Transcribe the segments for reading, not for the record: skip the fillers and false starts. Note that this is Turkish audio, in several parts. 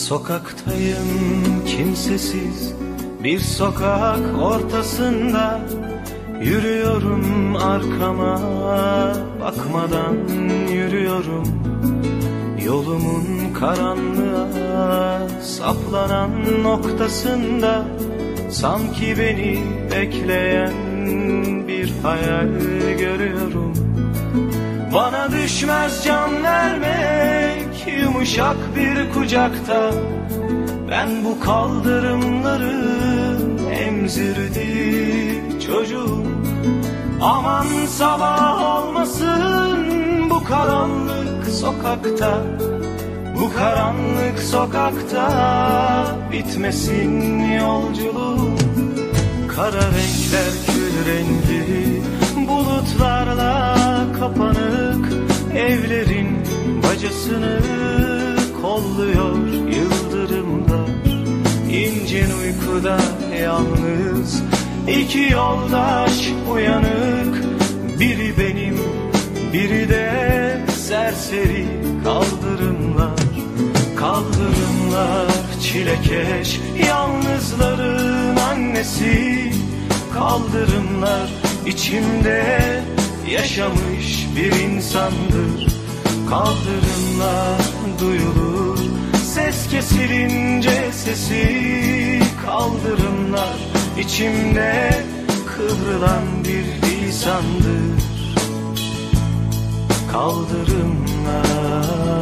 Sokaktayım kimsesiz, bir sokak ortasında yürüyorum, arkama bakmadan yürüyorum. Yolumun karanlığa saplanan noktasında sanki beni bekleyen bir hayal görüyorum. Bana düşmez can vermek yumuşak bir kucakta, ben bu kaldırımları emzirdi çocuğum. Aman sabah olmasın bu karanlık sokakta, bu karanlık sokakta bitmesin yolculuğum. Kara renkler kül rengi, bulutlarla kapanık evlerin bacasını kolluyor yıldırımlar. İncin uykuda yalnız iki yoldaş uyanık, biri benim biri de serseri. Kaldırımlar, kaldırımlar çilekeş yalnızların annesi. Kaldırımlar içimde yaşamış bir insandır. Kaldırımlar duyulur ses kesilince sesi. Kaldırımlar içimde kıvrılan bir lisandır. Kaldırımlar.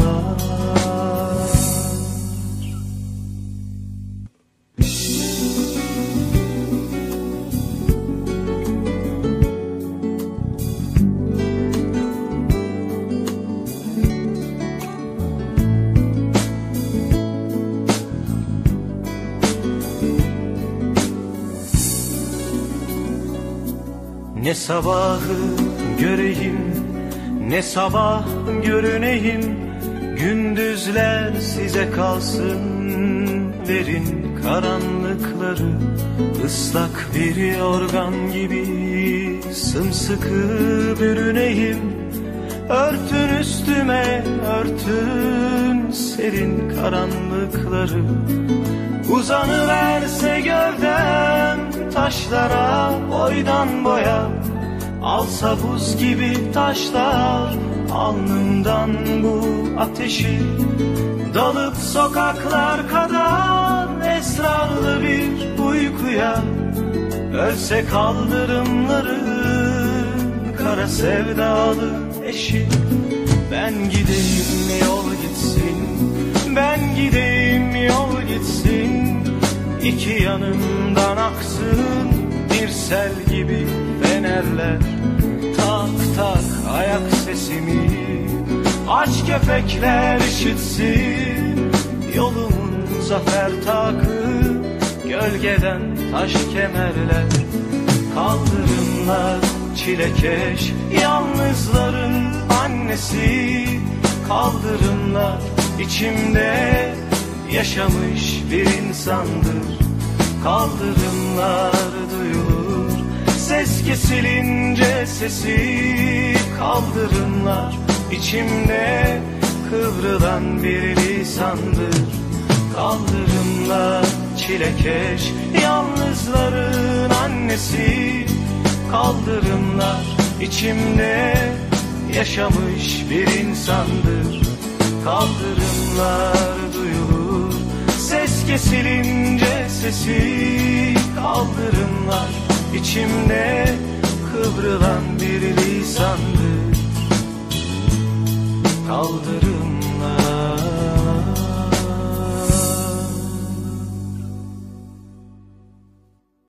Ne sabahı göreyim, ne sabah görüneyim, gündüzler size kalsın. Verin karanlıkları, ıslak bir yorgan gibi sımsıkı bürüneyim. Örtün üstüme, örtün serin karanlıkları. Uzanıverse gövdem taşlara boydan boya, alsa buz gibi taşlar alnımdan bu ateşi. Dalıp sokaklar kadar esrarlı bir uykuya, ölse kaldırımların kara sevdalı eşi. Ben gideyim yol gitsin, ben gideyim yol gitsin. İki yanımdan aksın bir sel gibi fenerler. Tak tak ayak sesimi aç köpekler işitsin. Yolumun zafer takı gölgeden taş kemerler. Kaldırımlar çilekeş yalnızların annesi. Kaldırımlar içimde yaşamış bir insandır. Kaldırımlar duyulur ses kesilince sesi. Kaldırımlar içimde kıvrılan bir lisandır. Kaldırımlar çilekeş yalnızların annesi. Kaldırımlar içimde yaşamış bir insandır. Kaldırımlar duyulur ses kesilince sesi. Kaldırımlar içimde kıvrılan bir lisandır. Kaldırımlar.